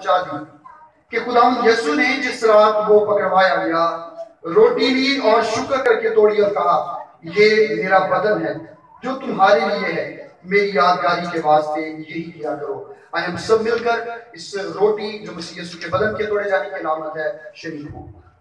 पहुंचा दी कि खुदावंद यीशु ने जिस रात वो पकड़वाया गया, रोटी ली और शुक्र करके तोड़ी और कहा, ये मेरा बदन है जो तुम्हारे लिए है, मेरी यादगारी के वास्ते यही किया करो। आइए हम सब मिलकर इस रोटी जो मसीह यीशु के बदन के तोड़े जाने की अलामत है शरीक हो।